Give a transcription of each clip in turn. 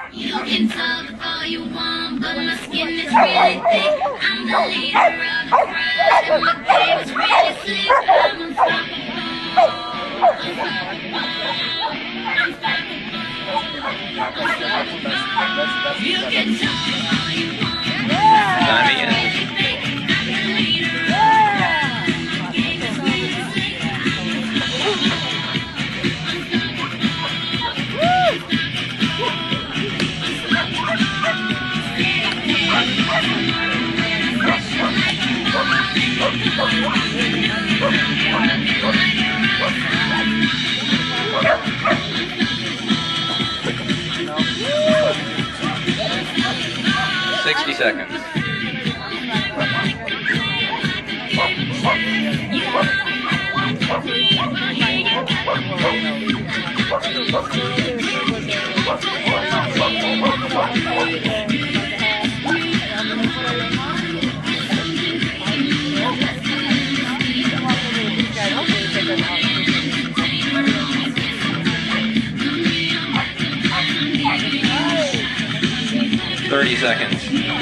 You can talk all you want, but my skin is really thick. I'm the leader of the crowd, and my game is really slick. I'm unstoppable, unstoppable. You can talk all you want, but my skin is really thick. I'm the leader of the crowd, and my game is really slick. I'm 60 seconds. Thirty seconds.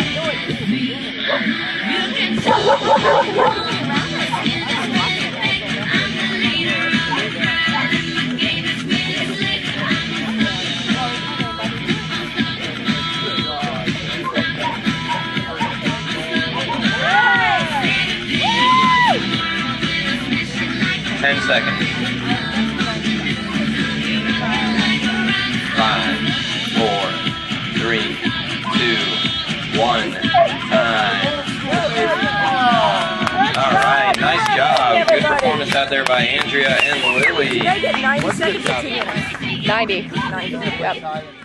Ten seconds. 5, 4, 3, 2, 1. Time. All right, nice job. Good performance out there by Andrea and Lilli. Did I get 90 seconds or 2 minutes? 90. 90. Yep.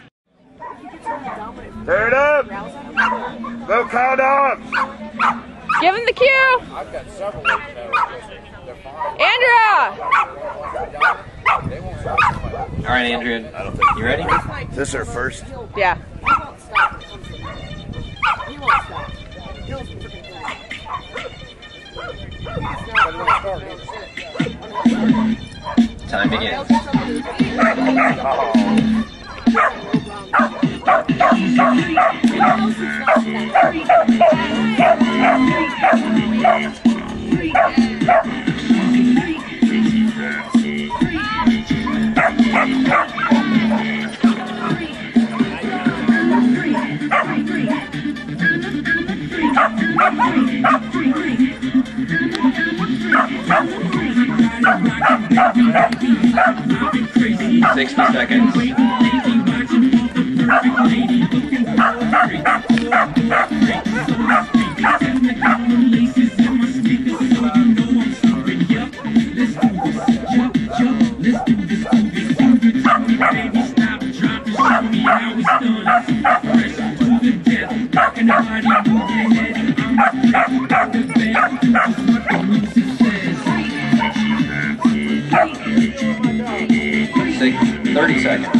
Turn up! Go count up! Give him the cue! I've got several weight classes. They're fine. Andrea! They won't stop. All right, Andrea. You ready? Is this our first? Yeah. Time begins. 60 seconds. 30 seconds.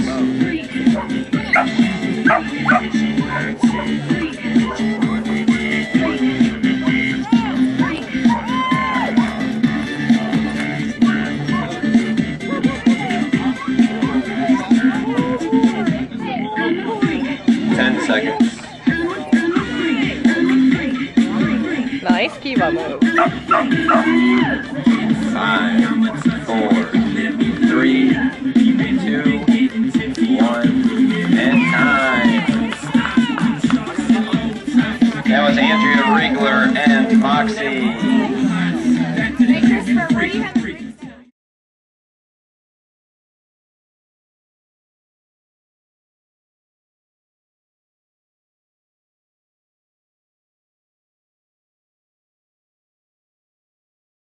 10 seconds. Nice Kiva move. 5, 4,